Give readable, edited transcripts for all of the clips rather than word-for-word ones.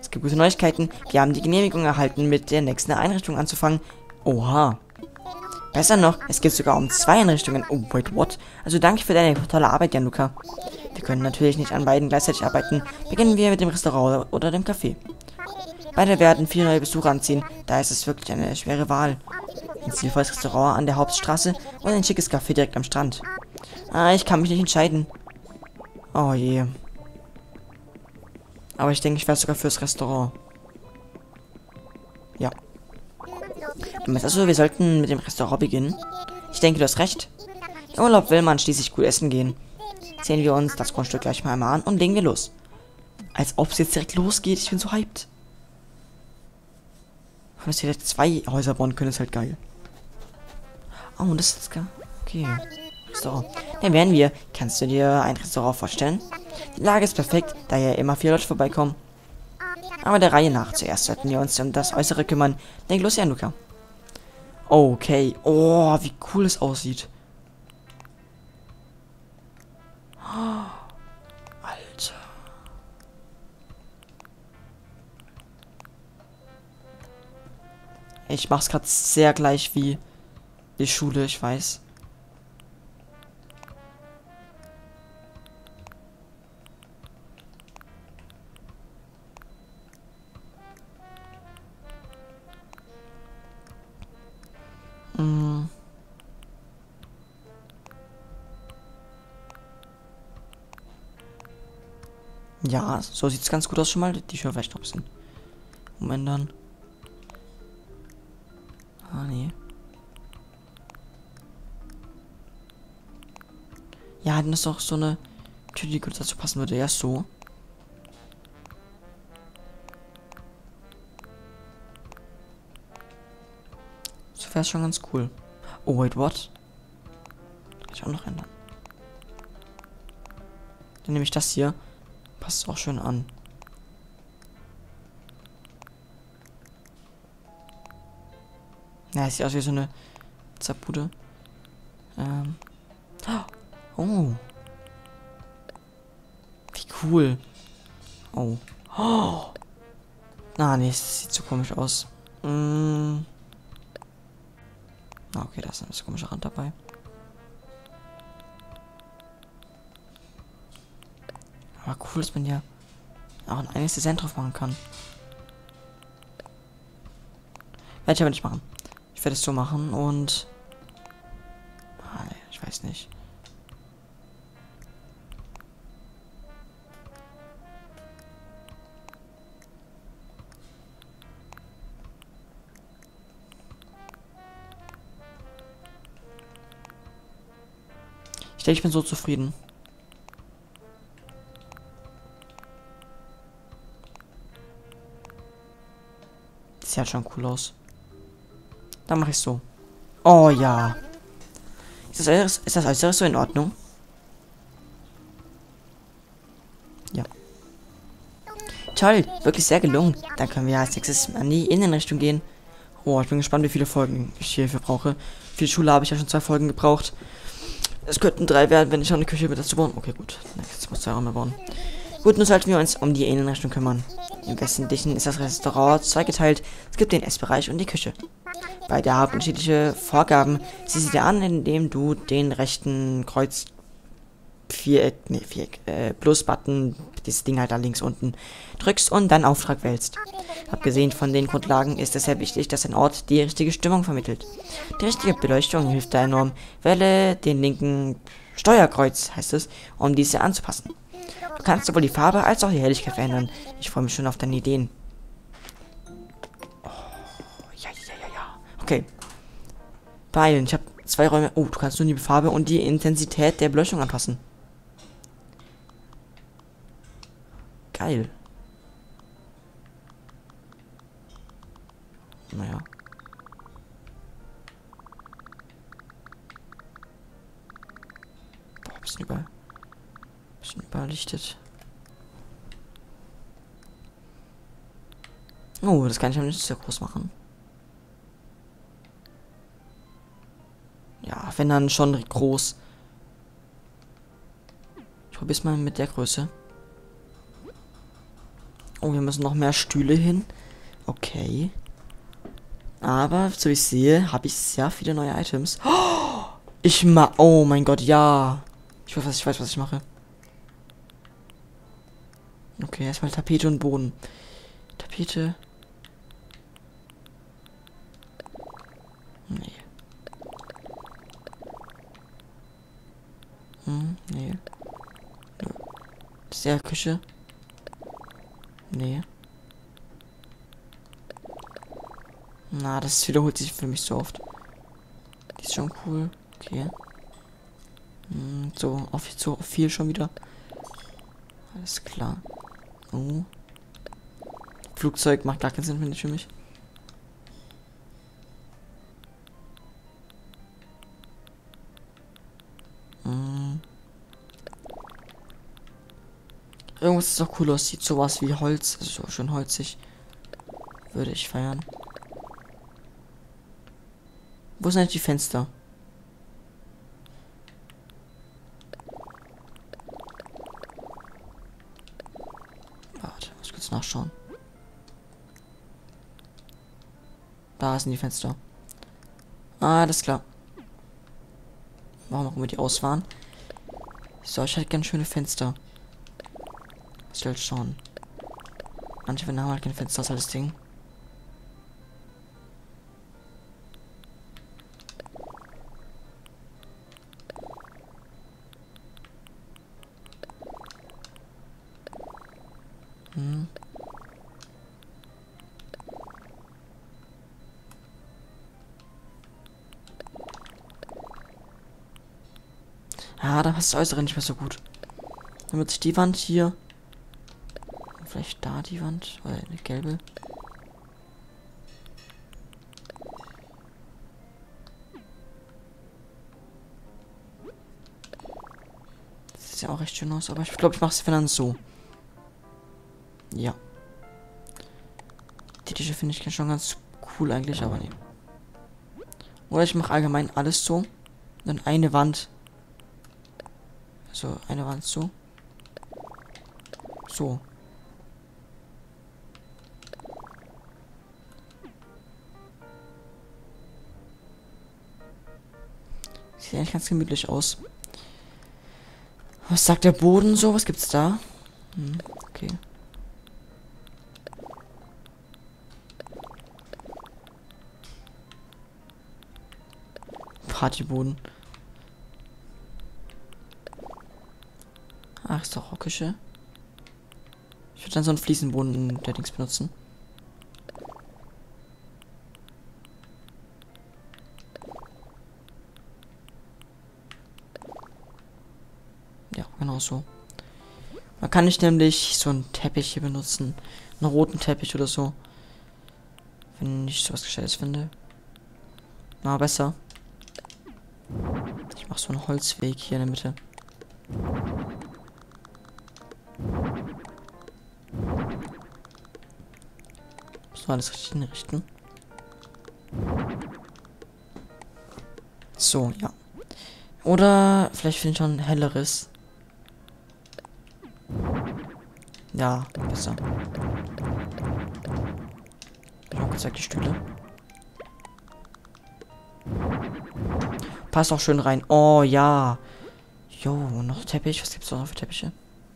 Es gibt gute Neuigkeiten. Wir haben die Genehmigung erhalten, mit der nächsten Einrichtung anzufangen. Oha. Besser noch, es gibt sogar um 2 Einrichtungen. Oh, wait, what? Also danke für deine tolle Arbeit, Gianluca. Wir können natürlich nicht an beiden gleichzeitig arbeiten. Beginnen wir mit dem Restaurant oder dem Café. Beide werden 4 neue Besucher anziehen. Da ist es wirklich eine schwere Wahl. Ein stilvolles Restaurant an der Hauptstraße und ein schickes Café direkt am Strand. Ah, ich kann mich nicht entscheiden. Oh je. Aber ich denke, ich wäre sogar fürs Restaurant. Ja. Du meinst also, wir sollten mit dem Restaurant beginnen? Ich denke, du hast recht. Im Urlaub will man schließlich gut essen gehen. Sehen wir uns das Grundstück gleich mal einmal an und legen wir los. Als ob es jetzt direkt losgeht. Ich bin so hyped. Wenn wir direkt 2 Häuser bauen können, ist halt geil. Oh, und das ist gar... Okay. Restaurant. Dann werden wir. Kannst du dir ein Restaurant vorstellen? Die Lage ist perfekt, da ja immer 4 Leute vorbeikommen. Aber der Reihe nach. Zuerst sollten wir uns um das Äußere kümmern. Denk los, Gianluca. Okay. Oh, wie cool es aussieht. Alter. Ich mach's gerade sehr gleich wie die Schule, ich weiß. Ja, so sieht's ganz gut aus schon mal. Die Tür vielleicht noch ein bisschen umändern. Ah, nee. Ja, dann ist doch so eine Tür, die gut dazu passen würde. Ja, so. So wäre es schon ganz cool. Oh, wait, what? Kann ich auch noch ändern. Dann nehme ich das hier. Passt auch schön an. Ja, es sieht aus wie so eine Zappude. Oh. Wie cool. Oh. Oh. Na, nee, es sieht so komisch aus. Okay, da ist ein bisschen komischer Rand dabei. Aber cool, dass man ja auch ein eigenes Design drauf machen kann. Werde ich aber nicht machen. Ich werde es so machen und... Ah, nee, ich weiß nicht. Ich denke, ich bin so zufrieden. Sieht halt schon cool aus. Dann mache ich so. Oh ja. Ist das Äußere so in Ordnung? Ja. Toll, wirklich sehr gelungen. Dann können wir als nächstes an die Innenrichtung gehen. Oh, ich bin gespannt, wie viele Folgen ich hierfür brauche. Für die Schule habe ich ja schon 2 Folgen gebraucht. Es könnten 3 werden, wenn ich noch eine Küche mit dazu bauen. Okay, gut. Jetzt muss 2 Räume bauen. Gut, nun sollten wir uns um die Innenrichtung kümmern. Im Wesentlichen ist das Restaurant zweigeteilt. Es gibt den Essbereich und die Küche. Beide haben unterschiedliche Vorgaben. Sieh sie dir an, indem du den rechten Kreuz Plus-Button, dieses Ding halt da links unten, drückst und dann Auftrag wählst. Abgesehen von den Grundlagen ist es sehr wichtig, dass ein Ort die richtige Stimmung vermittelt. Die richtige Beleuchtung hilft da enorm. Wähle den linken Steuerkreuz, heißt es, um diese anzupassen. Du kannst sowohl die Farbe als auch die Helligkeit verändern. Ich freue mich schon auf deine Ideen. Oh, ja. Okay. Beeilen. Ich habe 2 Räume. Oh, du kannst nur die Farbe und die Intensität der Beleuchtung anpassen. Geil. Naja. Boah, bisschen überlichtet. Oh, das kann ich aber nicht sehr groß machen. Ja, wenn dann schon groß. Ich probier's mal mit der Größe. Oh, wir müssen noch mehr Stühle hin. Okay. Aber, so wie ich sehe, habe ich sehr viele neue Items. Oh mein Gott, ja. Ich weiß, was ich mache. Okay, erstmal Tapete und Boden. Tapete. Nee. Nee. Sehr Küche. Nee. Na, das wiederholt sich für mich so oft. Die ist schon cool. Okay. So, so viel schon wieder. Alles klar. Oh. Flugzeug macht gar keinen Sinn, finde ich, für mich. Irgendwas, das auch cool aussieht. Sowas wie Holz. Also so schön holzig. Würde ich feiern. Wo sind eigentlich die Fenster? Warte, muss ich kurz nachschauen. Da sind die Fenster. Ah, alles klar. Warum auch immer die aus waren. So, ich hätte ganz schöne Fenster. Was soll ich schauen? Manche haben halt kein Fenster, das ist halt das Ding. Ah, da passt das Äußere nicht mehr so gut. Dann wird sich die Wand hier. Vielleicht da die Wand, weil eine gelbe. Das sieht ja auch recht schön aus, aber ich glaube, ich mache es dann so. Ja. Die Tische finde ich schon ganz cool eigentlich, aber nee. Oder ich mache allgemein alles so. Dann eine Wand. Also eine Wand so. So. Sieht eigentlich ganz gemütlich aus. Was sagt der Boden so? Was gibt's da? Okay. Partyboden. Ach, ist doch auch Küche. Ich würde dann so einen Fliesenboden in der Dings benutzen. Ja, genau so. Man kann nicht nämlich so einen Teppich hier benutzen. Einen roten Teppich oder so. Wenn ich sowas Gescheites finde. Na, besser. Ich mache so einen Holzweg hier in der Mitte. So, alles richtig hinrichten. So, ja. Oder vielleicht finde ich schon ein helleres. Ja, besser. Ich habe gesagt, die Stühle. Passt auch schön rein. Oh, ja. Jo, noch Teppich. Was gibt's noch für Teppiche?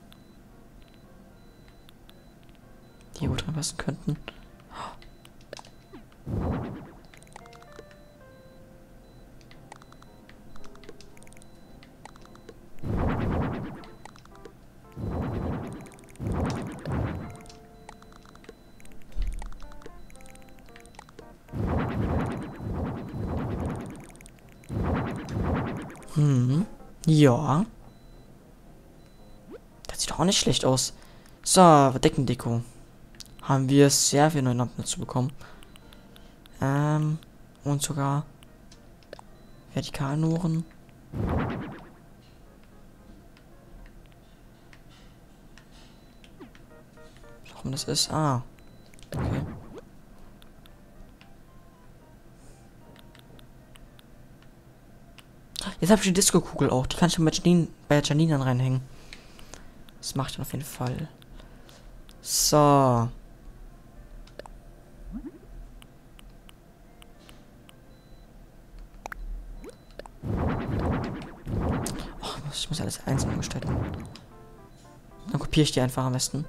Die gut reinpassen könnten. Ja. Das sieht doch auch nicht schlecht aus. So, Deckendeko. Haben wir sehr viele neue Lampen dazu bekommen. Und sogar Vertikalnoren. Warum das ist? Ah. Okay. Jetzt habe ich die Disco-Kugel auch. Die kann ich bei Janine dann reinhängen. Das mache ich dann auf jeden Fall. So. Oh, ich muss alles einzeln gestalten. Dann kopiere ich die einfach am besten.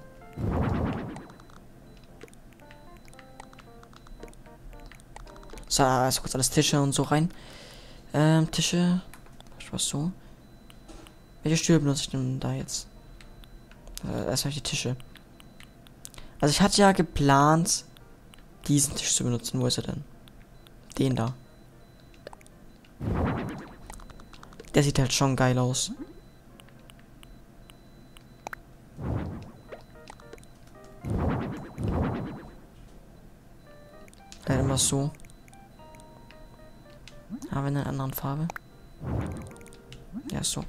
So, also kurz alles Tische und so rein. Tische. Was so? Welche Stühle benutze ich denn da jetzt? Erstmal die Tische. Also ich hatte ja geplant, diesen Tisch zu benutzen. Wo ist er denn? Den da. Der sieht halt schon geil aus. Halt immer so. Aber in einer anderen Farbe. Ja, so.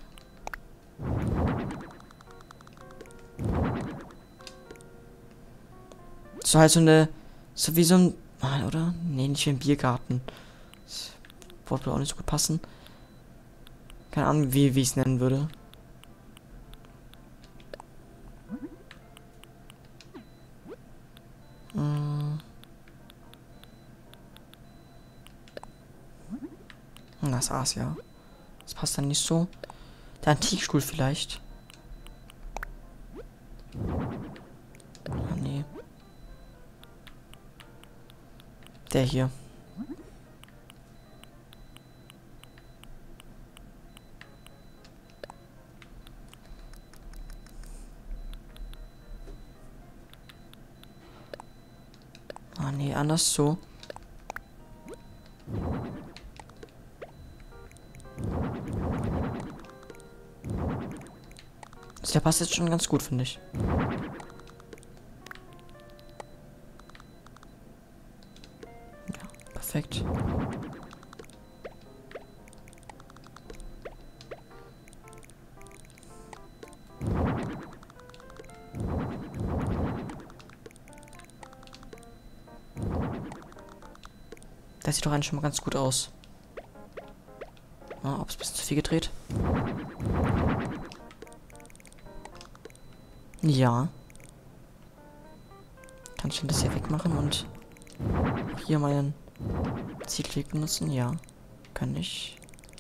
So halt so eine. So wie so ein. Ah, oder? Nee, nicht wie ein Biergarten. Das Wort würde auch nicht so gut passen. Keine Ahnung, wie ich es nennen würde. Das Aas, ja. Das passt dann nicht so. Der Antikstuhl vielleicht. Ah, nee. Der hier. Ah, nee, anders so. Der passt jetzt schon ganz gut, finde ich. Ja, perfekt. Das sieht doch eigentlich schon mal ganz gut aus. Ob es ein bisschen zu viel gedreht? Ja. Kann ich denn das hier wegmachen und hier meinen Zielklick benutzen? Ja. Kann ich.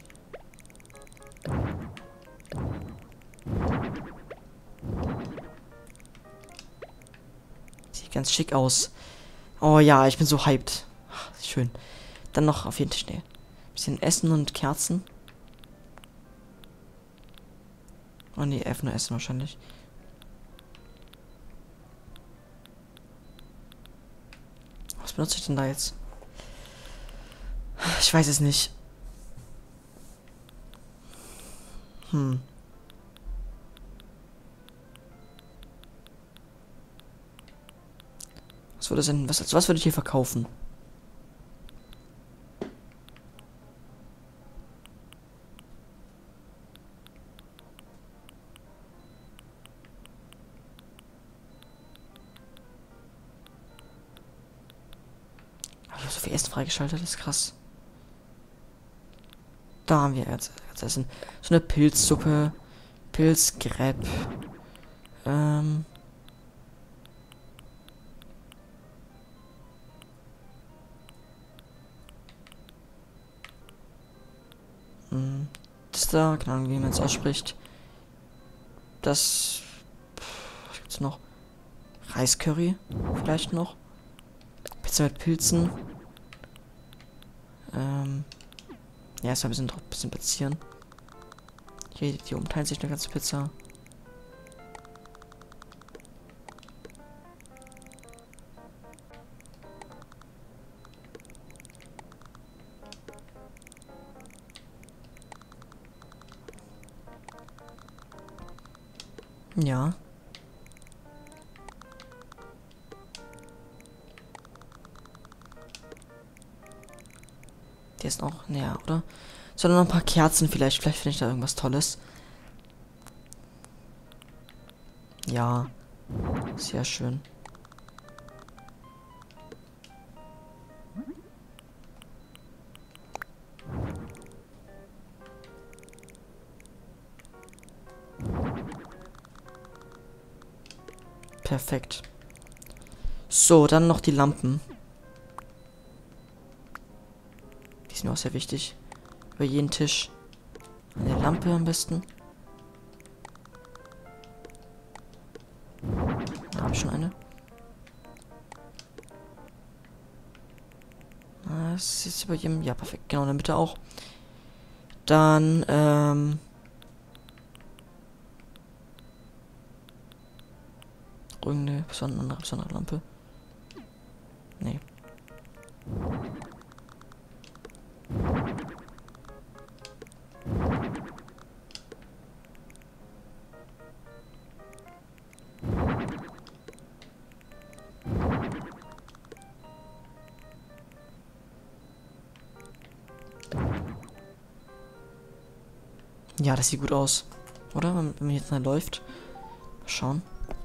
Sieht ganz schick aus. Oh ja, ich bin so hyped. Ach, schön. Dann noch auf jeden Tisch. Nee. Bisschen Essen und Kerzen. Oh nee, F nur Essen wahrscheinlich. Was benutze ich denn da jetzt? Ich weiß es nicht. Was würde denn, was würde ich hier verkaufen? Ich habe so viel Essen freigeschaltet, das ist krass. Da haben wir jetzt Essen. So eine Pilzsuppe. Pilzgreb. Das da, keine Ahnung, wie man es ausspricht. Das. Was gibt's noch? Reiscurry, vielleicht noch. Pizza mit Pilzen. Ja, erstmal ein bisschen platzieren. Hier, die umteilen sich eine ganze Pizza. Ja. Der ist noch näher, oder? Sondern noch ein paar Kerzen vielleicht. Vielleicht finde ich da irgendwas Tolles. Ja. Sehr schön. Perfekt. So, dann noch die Lampen. Die sind auch sehr wichtig. Über jeden Tisch. Eine Lampe am besten. Da habe ich schon eine. Das ist über jedem. Ja, perfekt. Genau, in der Mitte auch. Dann, irgendeine besondere Lampe. Nee. Ja, das sieht gut aus. Oder? Wenn man jetzt mal läuft. Mal schauen.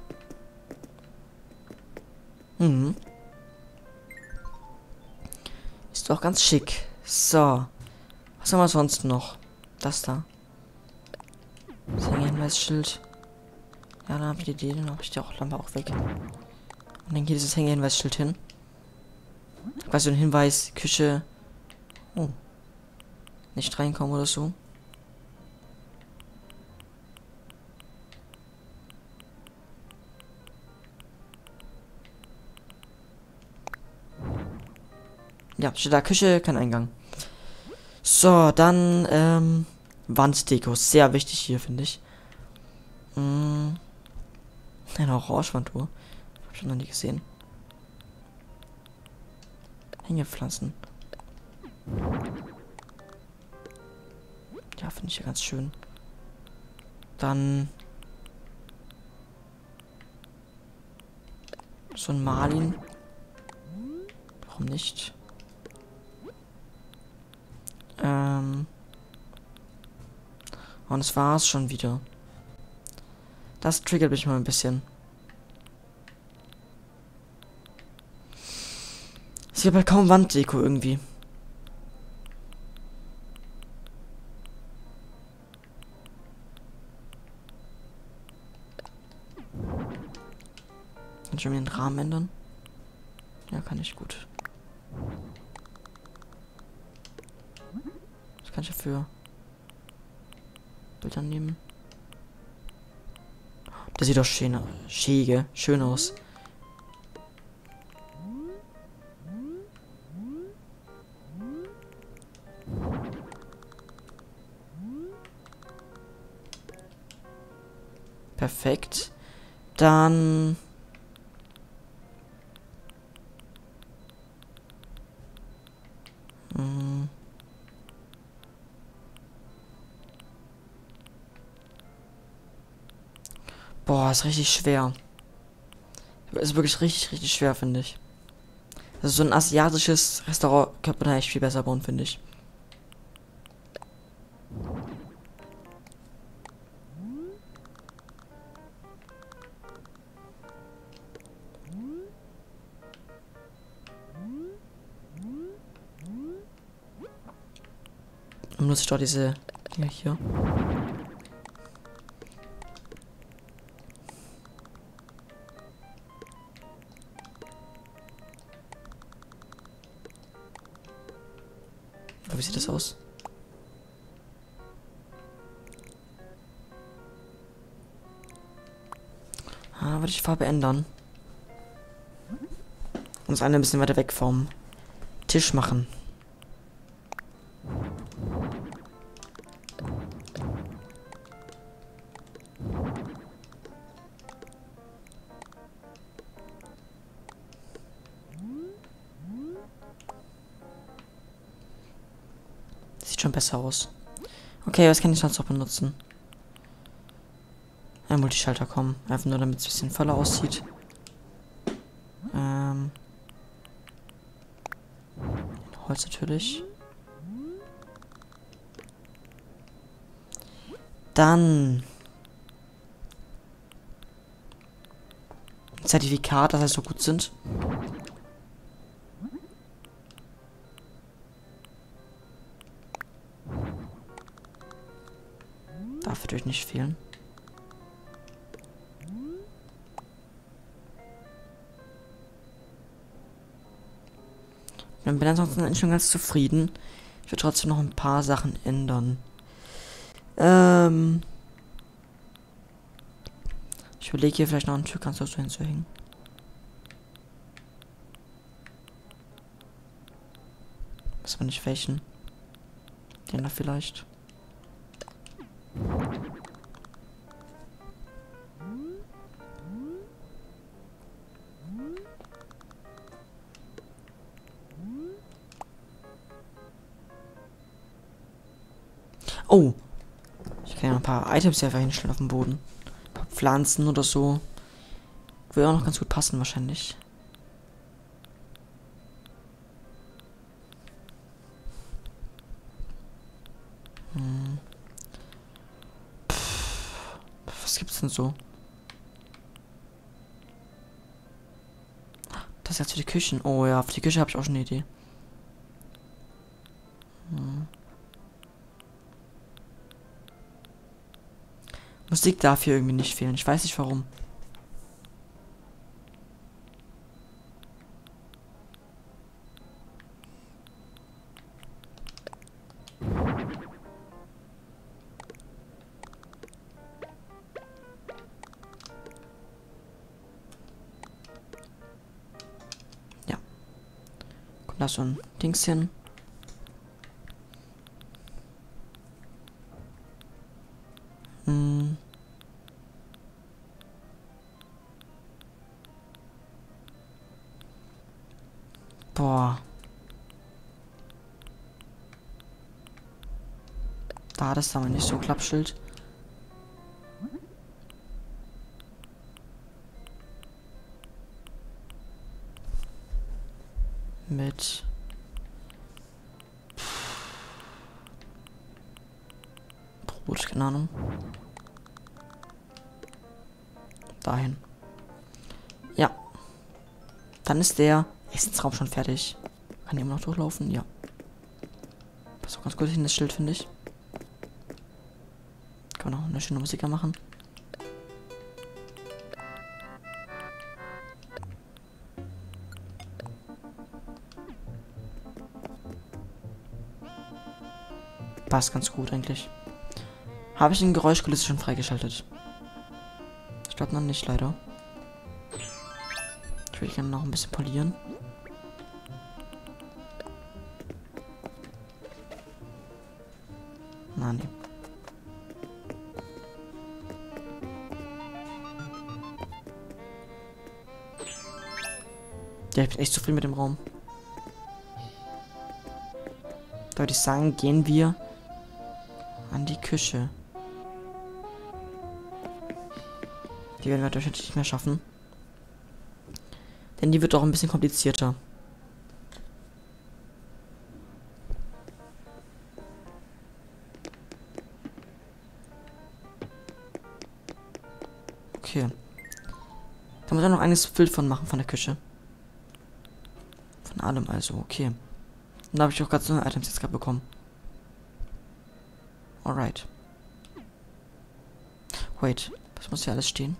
Mhm. Ist doch ganz schick. So. Was haben wir sonst noch? Das da. Das Hängehinweisschild. Ja, dann habe ich die Idee. Dann habe ich die Lampe auch weg. Und dann geht dieses Hängehinweisschild hin. Quasi ein Hinweis, Küche. Oh. Nicht reinkommen oder so. Ja, steht da Küche, kein Eingang. So, dann, Wanddeko. Sehr wichtig hier, finde ich. Eine Orange-Wandtour. Hab ich schon noch nie gesehen. Hängepflanzen. Ja, finde ich ja ganz schön. Dann so ein Marlin. Warum nicht? Und das war's schon wieder. Das triggert mich mal ein bisschen. Es gibt halt kaum Wanddeko irgendwie. Kann ich mir den Rahmen ändern? Ja, kann ich gut. Das kann ich dafür Bilder nehmen. Das sieht doch schön aus. Perfekt. Dann boah, ist richtig schwer. Ist wirklich richtig schwer, finde ich. Also so ein asiatisches Restaurant könnte man echt viel besser bauen, finde ich. Und nutze ich doch diese Dinger hier. Wie sieht das aus? Ah, würde ich die Farbe ändern. Und das eine ein bisschen weiter weg vom Tisch machen. Sieht schon besser aus. Okay, was kann ich sonst noch benutzen? Ein Multischalter kommen. Einfach nur, damit es ein bisschen voller aussieht. Holz natürlich. Dann Zertifikat, dass sie so gut sind. Darf natürlich nicht fehlen. Ich bin ansonsten eigentlich schon ganz zufrieden. Ich würde trotzdem noch ein paar Sachen ändern. Ich überlege hier vielleicht noch einen Türkanzler so hinzuhängen. Weiß man nicht welchen. Den da vielleicht. Oh! Ich kann ja ein paar Items hier einfach hinstellen auf dem Boden. Ein paar Pflanzen oder so. Würde auch noch ganz gut passen wahrscheinlich. Was gibt's denn so? Das ist jetzt für die Küchen. Oh ja, für die Küche habe ich auch schon eine Idee. Musik darf hier irgendwie nicht fehlen. Ich weiß nicht warum. Ja. Kommt da so ein Dings hin. Boah. Da hat es aber nicht so Klappschild. Mit Brot, keine Ahnung. Dahin. Ja. Dann ist der Essensraum schon fertig. Kann immer noch durchlaufen? Ja. Passt auch ganz gut hin, das Schild, finde ich. Kann man auch eine schöne Musik machen. Passt ganz gut eigentlich. Habe ich den Geräuschkulisse schon freigeschaltet? Ich glaube noch nicht, leider. Ich will gerne noch ein bisschen polieren. Na, nee. Ja, ich bin echt zufrieden mit dem Raum. Da würde ich sagen, gehen wir an die Küche. Die werden wir wahrscheinlich nicht mehr schaffen. Denn die wird auch ein bisschen komplizierter. Okay. Da muss man noch eines Bild von machen von der Küche. Von allem also, okay. Und da habe ich auch gerade so eine Items jetzt gerade bekommen. Alright. Wait, was muss hier alles stehen?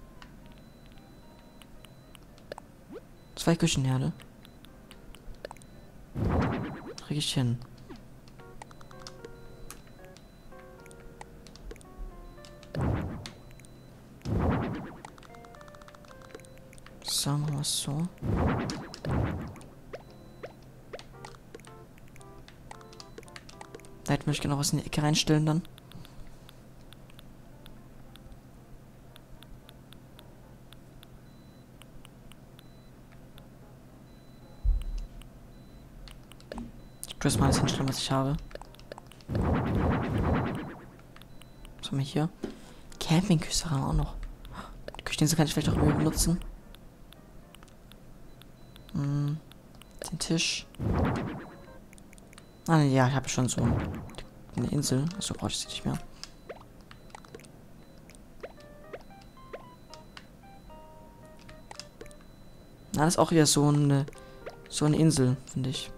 2 Küchenherde. Krieg ich hin. So, machen wir es so. Da hätte ich genau was in die Ecke reinstellen dann. Ich tue jetzt mal alles hinstellen, was ich habe. Was haben wir hier? Campingküche haben wir auch noch. Die Kücheninsel kann ich vielleicht auch irgendwie benutzen. Den Tisch. Ah, ja, ich habe schon so eine Insel. Also brauche ich sie nicht mehr. Na, das ist auch eher so eine Insel, finde ich.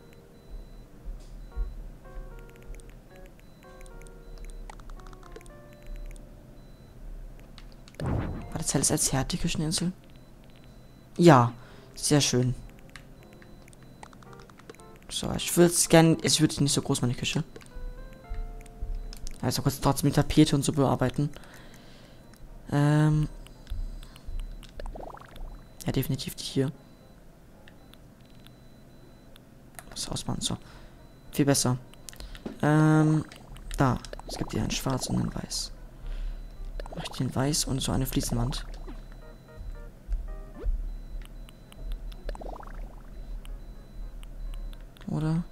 War das alles als Herd, die Kücheninsel? Ja, sehr schön. So, ich würde es gerne. Es wird nicht so groß, meine Küche. Also kurz trotzdem mit Tapete und so bearbeiten. Ja, definitiv die hier. Was ausmachen, so. Viel besser. Da. Es gibt hier ein Schwarz und ein Weiß. Mach ich den Weiß und so eine Fliesenwand. Oder?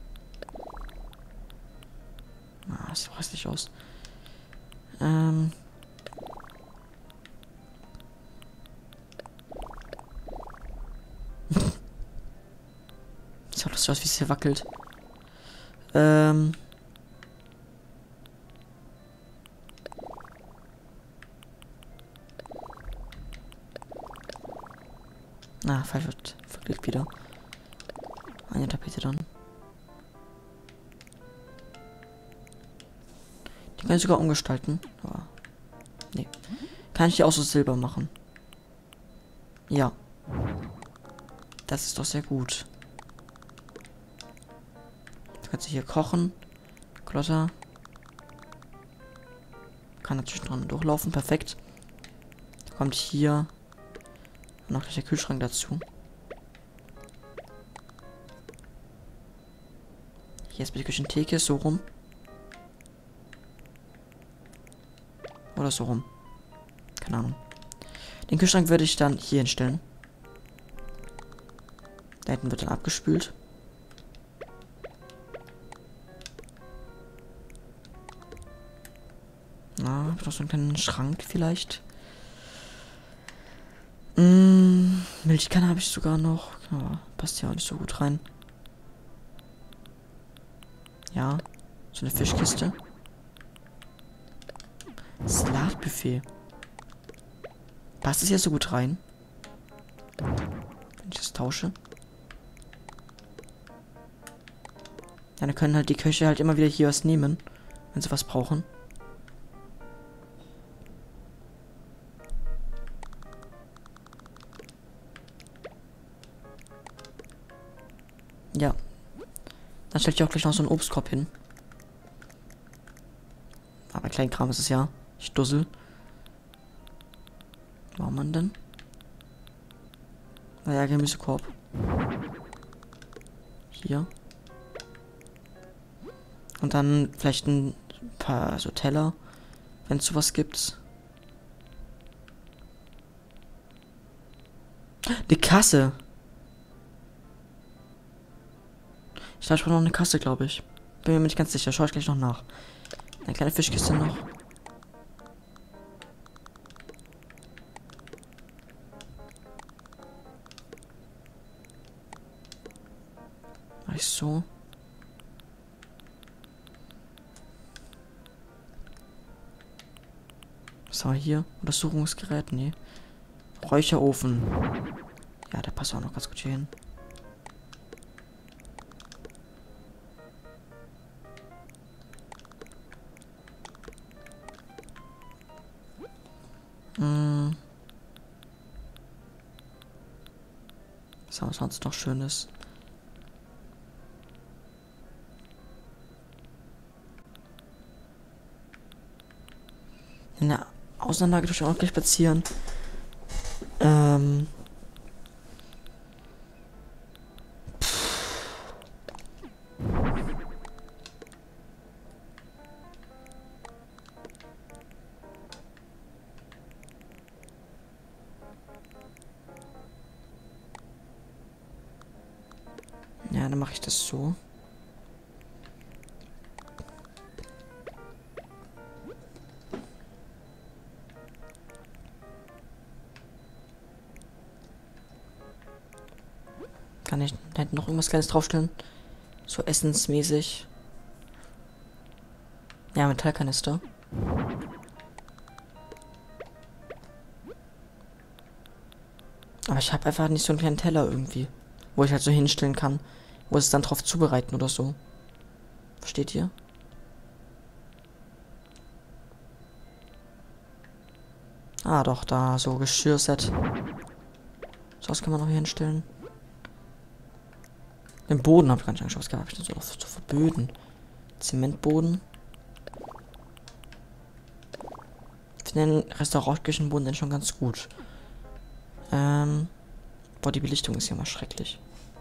Ah, das sieht hässlich aus. Sieht lustig aus, wie es hier wackelt. Falsch verklickt wieder. Eine Tapete dann. Die kann ich sogar umgestalten. Aber nee. Kann ich die auch so silber machen? Ja. Das ist doch sehr gut. Du kannst hier kochen. Klotter. Kann natürlich dran durchlaufen. Perfekt. Da kommt hier noch gleich der Kühlschrank dazu. Hier ist die Küchentheke, so rum. Oder so rum. Keine Ahnung. Den Kühlschrank würde ich dann hier hinstellen. Da hinten wird dann abgespült. Na, noch so einen kleinen Schrank vielleicht. Milchkanne habe ich sogar noch. Ja, passt ja auch nicht so gut rein. Ja, so eine Fischkiste. Salatbuffet. Passt es hier so gut rein? Wenn ich das tausche. Ja, dann können halt die Köche halt immer wieder hier was nehmen, wenn sie was brauchen. Ja. Dann stelle ich auch gleich noch so einen Obstkorb hin. Aber Kleinkram ist es ja. Ich dussel. Warum man denn? Ja, Gemüsekorb. Hier. Und dann vielleicht ein paar so Teller, wenn es sowas gibt. Die Kasse. Ich glaube, ich brauche noch eine Kasse, glaube ich. Bin mir nicht ganz sicher. Schaue ich gleich noch nach. Eine kleine Fischkiste noch. Mach ich so. Was haben wir hier? Untersuchungsgerät? Nee. Räucherofen. Ja, der passt auch noch ganz gut hier hin. Was haben wir sonst noch Schönes? In der Außenanlage durch auch gleich spazieren. Ja, dann mache ich das so. Kann ich da hinten noch irgendwas Kleines draufstellen? So essensmäßig. Ja, Metallkanister. Aber ich habe einfach nicht so einen kleinen Teller irgendwie. Wo ich halt so hinstellen kann. Wo es dann drauf zubereiten oder so. Versteht ihr? Ah, doch, da so Geschirrset. So was kann man noch hier hinstellen. Den Boden habe ich gar nicht angeschaut. Was gab ich denn so für Böden? Zementboden. Ich finde den Restaurantküchenboden denn schon ganz gut. Boah, die Belichtung ist ja mal schrecklich.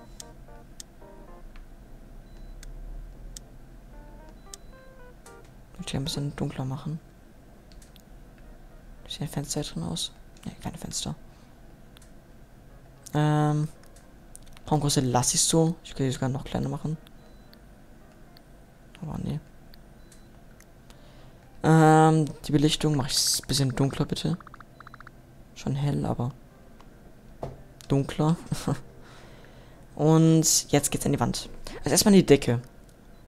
Ich will hier ein bisschen dunkler machen. Sieht ein Fenster hier drin aus? Ne, keine Fenster. Raumgröße lasse ich so. Ich kann die sogar noch kleiner machen. Aber nee. Die Belichtung mache ich ein bisschen dunkler, bitte. Schon hell, aber dunkler. Und jetzt geht's an die Wand. Also erstmal die Decke.